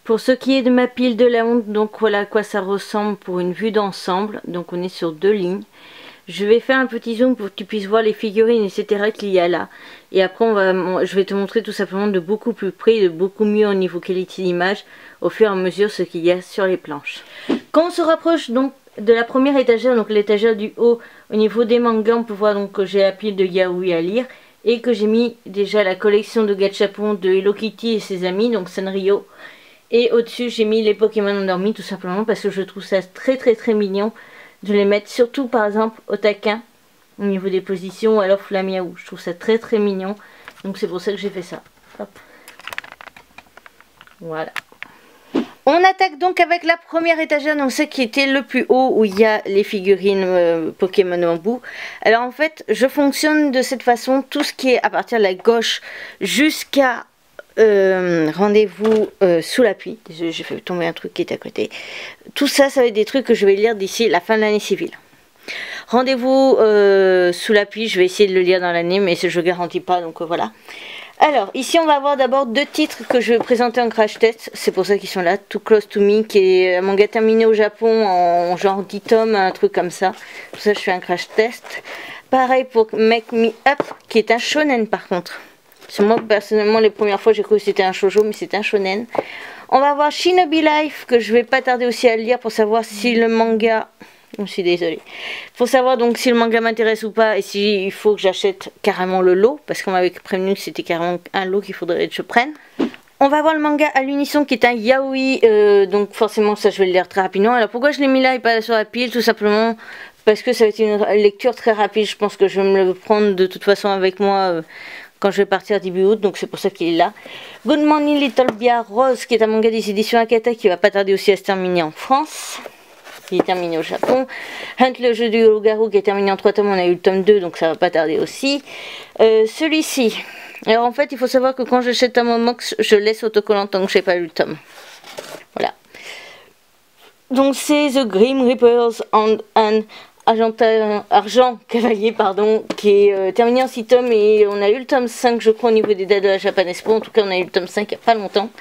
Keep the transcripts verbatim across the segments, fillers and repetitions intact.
Pour ce qui est de ma pile de la honte, donc voilà à quoi ça ressemble pour une vue d'ensemble. Donc on est sur deux lignes. Je vais faire un petit zoom pour que tu puisses voir les figurines, et cetera qu'il y a là. Et après, on va, je vais te montrer tout simplement de beaucoup plus près, de beaucoup mieux au niveau qualité d'image, au fur et à mesure ce qu'il y a sur les planches. Quand on se rapproche donc de la première étagère, donc l'étagère du haut, au niveau des mangas, on peut voir donc que j'ai la pile de yaoi à lire. Et que j'ai mis déjà la collection de gachapon de Hello Kitty et ses amis, donc Sanrio. Et au-dessus, j'ai mis les Pokémon endormis, tout simplement parce que je trouve ça très très très mignon de les mettre, surtout par exemple au taquin, au niveau des positions, ou alors Flamiaou. Je trouve ça très très mignon, donc c'est pour ça que j'ai fait ça. Hop. Voilà. On attaque donc avec la première étagère, donc celle qui était le plus haut, où il y a les figurines euh, Pokémon en bout. Alors en fait, je fonctionne de cette façon, tout ce qui est à partir de la gauche jusqu'à euh, rendez-vous euh, sous la pluie. Désolée, j'ai fait tomber un truc qui est à côté. Tout ça, ça va être des trucs que je vais lire d'ici la fin de l'année civile. Rendez-vous euh, sous la pluie, je vais essayer de le lire dans l'année, mais je ne garantis pas, donc euh, voilà. Alors, ici on va avoir d'abord deux titres que je vais présenter en crash test, c'est pour ça qu'ils sont là. Too Close to Me, qui est un manga terminé au Japon en genre dix tomes, un truc comme ça. Pour ça je fais un crash test. Pareil pour Make Me Up, qui est un shonen par contre. Parce que moi personnellement les premières fois j'ai cru que c'était un shoujo, mais c'est un shonen. On va avoir Shinobi Life, que je vais pas tarder aussi à lire pour savoir si le manga... Je suis désolée. Faut savoir donc si le manga m'intéresse ou pas, et si il faut que j'achète carrément le lot, parce qu'on m'avait prévenu que c'était carrément un lot qu'il faudrait que je prenne. On va voir le manga à l'unisson qui est un yaoi, euh, donc forcément ça je vais le lire très rapidement. Alors pourquoi je l'ai mis là et pas sur la pile? Tout simplement parce que ça va être une lecture très rapide. Je pense que je vais me le prendre de toute façon avec moi euh, quand je vais partir début août, donc c'est pour ça qu'il est là. Good Morning Little Bia Rose, qui est un manga des éditions Akata, qui va pas tarder aussi à se terminer en France. Qui est terminé au Japon. Hunt le jeu du loup-garou, qui est terminé en trois tomes, on a eu le tome deux, donc ça va pas tarder aussi. Euh, Celui-ci, alors en fait il faut savoir que quand j'achète un Momox, je laisse autocollant tant que je n'ai pas eu le tome. Voilà. Donc c'est The Grim Reapers and an Argent, Argent Cavalier, pardon, qui est euh, terminé en six tomes, et on a eu le tome cinq je crois au niveau des dates de la Japan Expo. En tout cas on a eu le tome cinq il n'y a pas longtemps.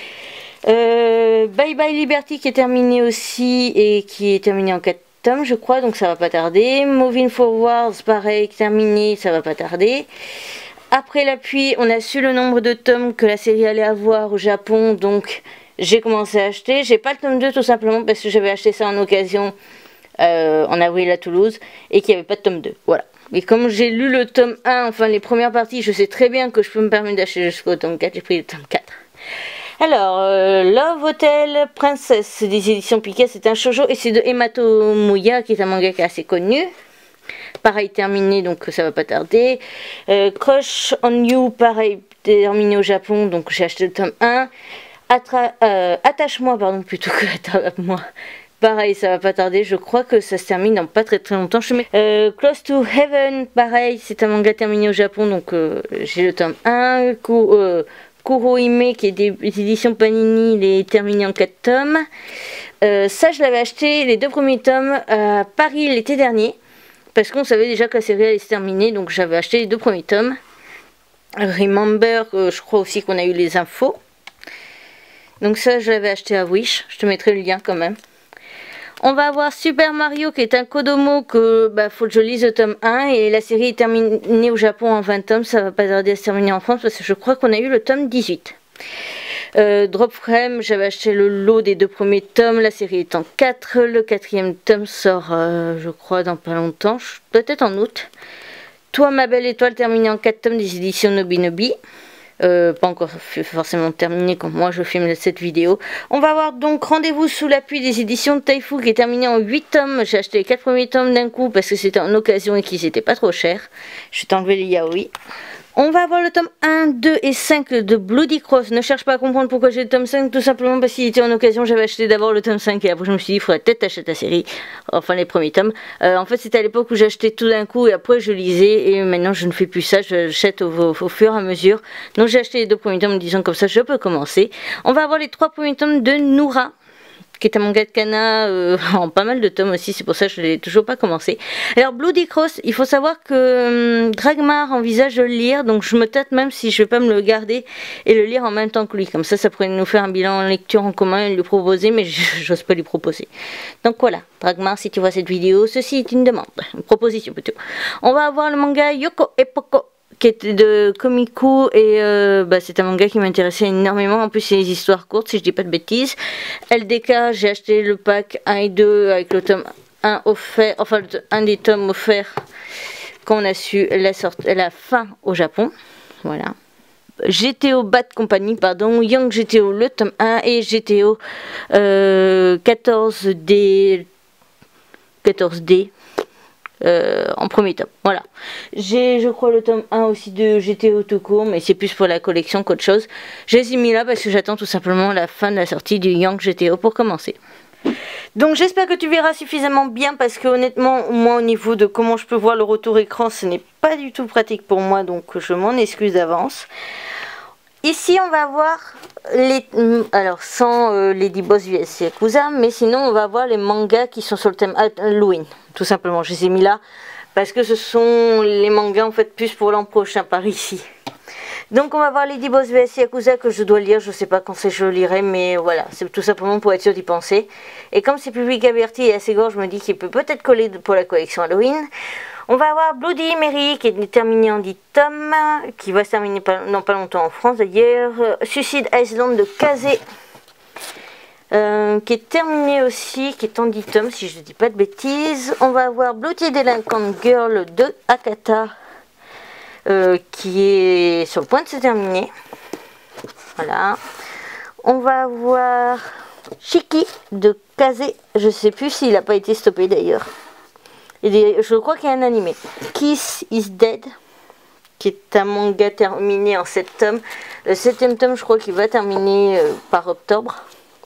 Euh, Bye Bye Liberty, qui est terminé aussi et qui est terminé en quatre tomes je crois, donc ça va pas tarder. Moving Forwards, pareil, terminé, ça va pas tarder. Après la pluie, on a su le nombre de tomes que la série allait avoir au Japon, donc j'ai commencé à acheter. J'ai pas le tome deux tout simplement parce que j'avais acheté ça en occasion euh, en avril à Toulouse et qu'il n'y avait pas de tome deux, voilà. Et comme j'ai lu le tome un, enfin les premières parties, je sais très bien que je peux me permettre d'acheter jusqu'au tome quatre, j'ai pris le tome quatre. Alors, euh, Love Hotel Princess des éditions Pika, c'est un shoujo et c'est de Emato Muya, qui est un manga assez connu. Pareil, terminé, donc ça va pas tarder. Euh, Crush on You, pareil, terminé au Japon, donc j'ai acheté le tome un. Euh, Attache-moi, pardon, plutôt que Attrape-moi. Pareil, ça va pas tarder, je crois que ça se termine dans pas très très longtemps. Je mets euh, Close to Heaven, pareil, c'est un manga terminé au Japon, donc euh, j'ai le tome un. Coup, euh, Kurohime, qui est des éditions Panini, il est terminé en quatre tomes. Euh, ça, je l'avais acheté les deux premiers tomes à Paris l'été dernier, parce qu'on savait déjà que la série allait se terminer, donc j'avais acheté les deux premiers tomes. Remember, euh, je crois aussi qu'on a eu les infos. Donc ça, je l'avais acheté à Wish, je te mettrai le lien quand même. On va avoir Super Mario, qui est un Kodomo que bah, faut que je lise le tome un, et la série est terminée au Japon en vingt tomes, ça va pas tarder à se terminer en France parce que je crois qu'on a eu le tome dix-huit. Euh, Drop Frame, j'avais acheté le lot des deux premiers tomes, la série est en quatre, le quatrième tome sort euh, je crois dans pas longtemps, peut-être en août. Toi ma belle étoile, terminé en quatre tomes des éditions Nobinobi. Euh, pas encore forcément terminé quand moi je filme cette vidéo. On va avoir donc Rendez-vous sous la pluie des éditions de Taifu, qui est terminé en huit tomes. J'ai acheté les quatre premiers tomes d'un coup parce que c'était en occasion et qu'ils n'étaient pas trop chers. Je vais t'enlever les yaoi. On va avoir le tome un, deux et cinq de Bloody Cross. Ne cherche pas à comprendre pourquoi j'ai le tome cinq, tout simplement parce qu'il était en occasion. J'avais acheté d'abord le tome cinq et après je me suis dit il faudrait peut-être acheter la série, enfin les premiers tomes. Euh, en fait c'était à l'époque où j'achetais tout d'un coup et après je lisais, et maintenant je ne fais plus ça, j'achète au, au, au fur et à mesure. Donc j'ai acheté les deux premiers tomes en disant comme ça je peux commencer. On va avoir les trois premiers tomes de Noura, qui est un manga de Kana euh, en pas mal de tomes aussi, c'est pour ça que je ne l'ai toujours pas commencé. Alors Bloody Cross, il faut savoir que hum, Dragmar envisage de le lire, donc je me tâte même si je vais pas me le garder et le lire en même temps que lui, comme ça ça pourrait nous faire un bilan en lecture en commun et lui proposer, mais j'ose pas lui proposer. Donc voilà, Dragmar, si tu vois cette vidéo, ceci est une demande, une proposition plutôt. On va avoir le manga Yoko et Poco, qui était de Komiku, et euh, bah, c'est un manga qui m'intéressait énormément. En plus c'est des histoires courtes si je dis pas de bêtises. L D K, j'ai acheté le pack un et deux avec le tome un offert, enfin un des tomes offerts quand on a su la, sorte, la fin au Japon. Voilà. G T O Bad Company, pardon, Young G T O le tome un et G T O euh, quatorze D quatorze D Euh, en premier tome, voilà. J'ai je crois le tome un aussi de G T O tout court, mais c'est plus pour la collection qu'autre chose. Je les ai mis là parce que j'attends tout simplement la fin de la sortie du Young G T O pour commencer. Donc j'espère que tu verras suffisamment bien, parce que honnêtement moi au niveau de comment je peux voir le retour écran, ce n'est pas du tout pratique pour moi, donc je m'en excuse d'avance. Ici on va avoir les, alors sans euh, Lady Boss V S Yakuza, mais sinon on va avoir les mangas qui sont sur le thème Halloween, tout simplement. Je les ai mis là parce que ce sont les mangas en fait plus pour l'an prochain par ici. Donc on va voir Lady Boss V S Yakuza que je dois lire, je sais pas quand c'est je le lirai, mais voilà, c'est tout simplement pour être sûr d'y penser. Et comme c'est public averti et assez gros, je me dis qu'il peut peut-être coller pour la collection Halloween. On va avoir Bloody Mary qui est terminé en dix tomes, qui va se terminer pas, non, pas longtemps en France d'ailleurs. Suicide Island de Kazé, euh, qui est terminé aussi, qui est en dix tomes si je ne dis pas de bêtises. On va avoir Bloody Delinquent Girl de Akata, euh, qui est sur le point de se terminer. Voilà. On va avoir Shiki de Kazé, je ne sais plus s'il n'a pas été stoppé d'ailleurs. Et je crois qu'il y a un animé. Kiss is Dead, qui est un manga terminé en sept tomes. Le septième tome, je crois qu'il va terminer euh, par octobre.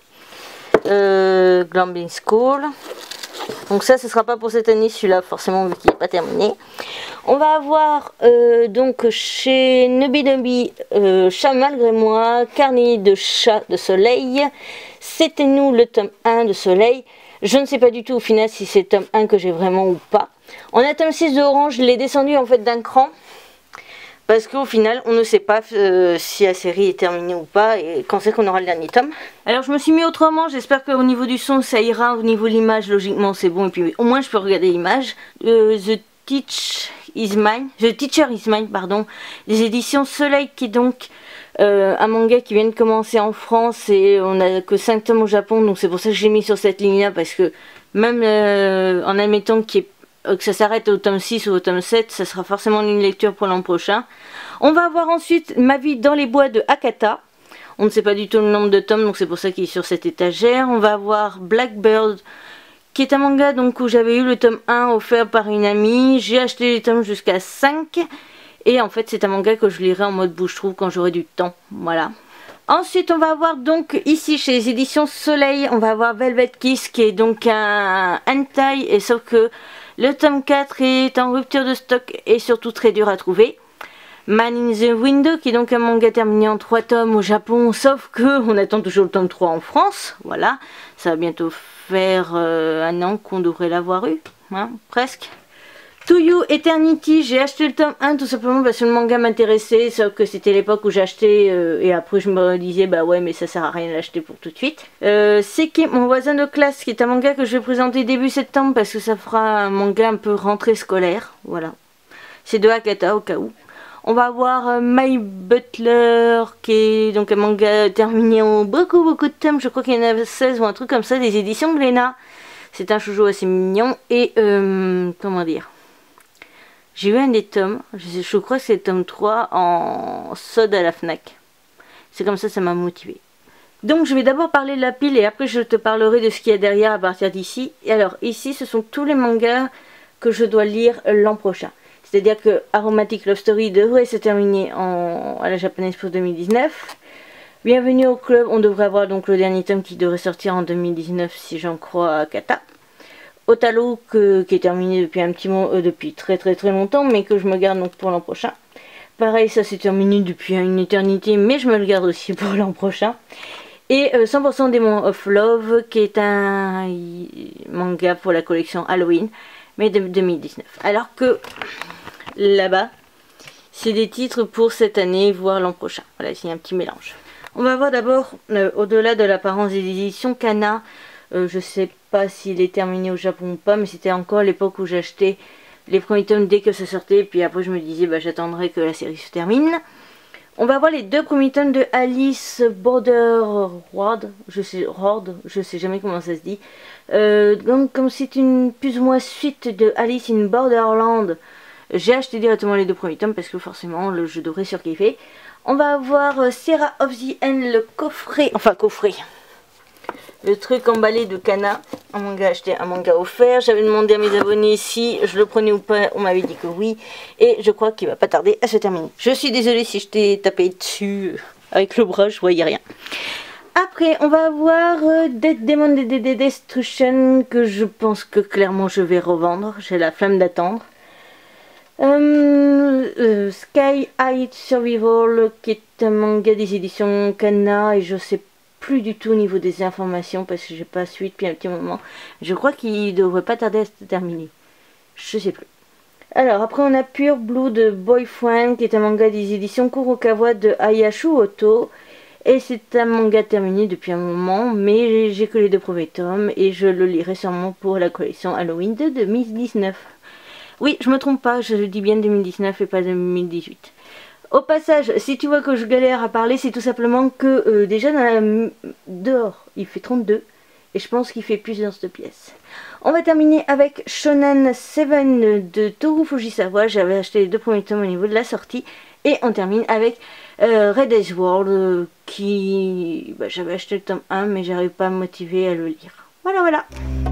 Euh, Gambling School. Donc ça, ce ne sera pas pour cette année, celui-là, forcément, vu qu'il n'est pas terminé. On va avoir euh, donc chez Nubi Nubi, euh, Chat malgré moi, Carnet de chat de soleil. C'était nous le tome un de Soleil. Je ne sais pas du tout au final si c'est le tome un que j'ai vraiment ou pas. On a tome six de Orange, je l'ai descendu en fait d'un cran. Parce qu'au final, on ne sait pas euh, si la série est terminée ou pas et quand c'est qu'on aura le dernier tome. Alors je me suis mis autrement, j'espère qu'au niveau du son ça ira, au niveau de l'image logiquement c'est bon. Et puis au moins je peux regarder l'image. Euh, The Teach is Mine, The Teacher is Mine, pardon. Les éditions Soleil qui est donc... Euh, un manga qui vient de commencer en France et on n'a que cinq tomes au Japon, donc c'est pour ça que j'ai mis sur cette ligne là, parce que même euh, en admettant qu euh, que ça s'arrête au tome six ou au tome sept, ça sera forcément une lecture pour l'an prochain. On va avoir ensuite Ma vie dans les bois de Akata, on ne sait pas du tout le nombre de tomes, donc c'est pour ça qu'il est sur cette étagère. On va avoir Blackbird qui est un manga donc où j'avais eu le tome un offert par une amie, j'ai acheté les tomes jusqu'à cinq. Et en fait c'est un manga que je lirai en mode bouche-trou quand j'aurai du temps, voilà. Ensuite on va avoir donc ici chez les éditions Soleil, on va avoir Velvet Kiss qui est donc un hentai, et sauf que le tome quatre est en rupture de stock et surtout très dur à trouver. Man in the Window qui est donc un manga terminé en trois tomes au Japon, sauf que on attend toujours le tome trois en France, voilà. Ça va bientôt faire euh, un an qu'on devrait l'avoir eu, hein, presque. To You Eternity, j'ai acheté le tome un tout simplement parce que le manga m'intéressait, sauf que c'était l'époque où j'ai acheté euh, et après je me disais bah ouais mais ça sert à rien de l'acheter pour tout de suite. Euh, Seki, mon voisin de classe, qui est un manga que je vais présenter début septembre parce que ça fera un manga un peu rentrée scolaire, voilà. C'est de Akata au cas où. On va avoir euh, My Butler qui est donc un manga terminé en beaucoup beaucoup de tomes, je crois qu'il y en a seize ou un truc comme ça, des éditions Glénat. C'est un shoujo assez mignon et euh, comment dire, j'ai eu un des tomes, je, je crois que c'est le tome trois en solde à la Fnac. C'est comme ça, ça m'a motivé. Donc je vais d'abord parler de la pile et après je te parlerai de ce qu'il y a derrière à partir d'ici. Et alors ici ce sont tous les mangas que je dois lire l'an prochain. C'est-à-dire que Aromatic Love Story devrait se terminer en, à la japonaise pour deux mille dix-neuf. Bienvenue au club, on devrait avoir donc le dernier tome qui devrait sortir en deux mille dix-neuf si j'en crois à Kata. Otalo que, qui est terminé depuis un petit moment, euh, depuis très très très longtemps, mais que je me garde donc pour l'an prochain. Pareil, ça s'est terminé depuis une éternité, mais je me le garde aussi pour l'an prochain. Et euh, cent pour cent Demon of Love, qui est un manga pour la collection Halloween, mais de deux mille dix-neuf. Alors que là-bas, c'est des titres pour cette année, voire l'an prochain. Voilà, c'est un petit mélange. On va voir d'abord, euh, au-delà de l'apparence des éditions, Kana. Euh, je sais pas s'il est terminé au Japon ou pas, mais c'était encore l'époque où j'achetais les premiers tomes dès que ça sortait. Puis après, je me disais, bah, j'attendrai que la série se termine. On va voir les deux premiers tomes de Alice Borderworld, je sais, Horde, je sais jamais comment ça se dit. Euh, donc comme c'est une plus ou moins suite de Alice in Borderland, j'ai acheté directement les deux premiers tomes parce que forcément le jeu devrait surkiffer. On va avoir euh, Serra of the End, le coffret, enfin coffret, le truc emballé de Kana, un manga acheté, un manga offert. J'avais demandé à mes abonnés si je le prenais ou pas, on m'avait dit que oui, et je crois qu'il va pas tarder à se terminer. Je suis désolée si je t'ai tapé dessus avec le bras, je voyais rien. Après, on va avoir euh, Dead Demon D D D Destruction, que je pense que clairement je vais revendre, j'ai la flamme d'attendre. Euh, euh, Sky High Survival, qui est un manga des éditions Kana, et je sais plus du tout au niveau des informations parce que j'ai pas suivi depuis un petit moment. Je crois qu'il devrait pas tarder à se terminer. Je sais plus. Alors après on a Pure Blue de Boyfriend, qui est un manga des éditions Kurokawa de Hayashu Oto. Et c'est un manga terminé depuis un moment, mais j'ai que les deux premiers tomes et je le lirai sûrement pour la collection Halloween de deux mille dix-neuf. Oui, je me trompe pas, je dis bien deux mille dix-neuf et pas deux mille dix-huit. Au passage, si tu vois que je galère à parler, c'est tout simplement que euh, déjà dans la... dehors, il fait trente-deux et je pense qu'il fait plus dans cette pièce. On va terminer avec Shonen sept de Toru Fujisawa. J'avais acheté les deux premiers tomes au niveau de la sortie. Et on termine avec euh, Red Eyes World, euh, qui... Bah, j'avais acheté le tome un, mais j'arrive pas à me motiver à le lire. Voilà, voilà.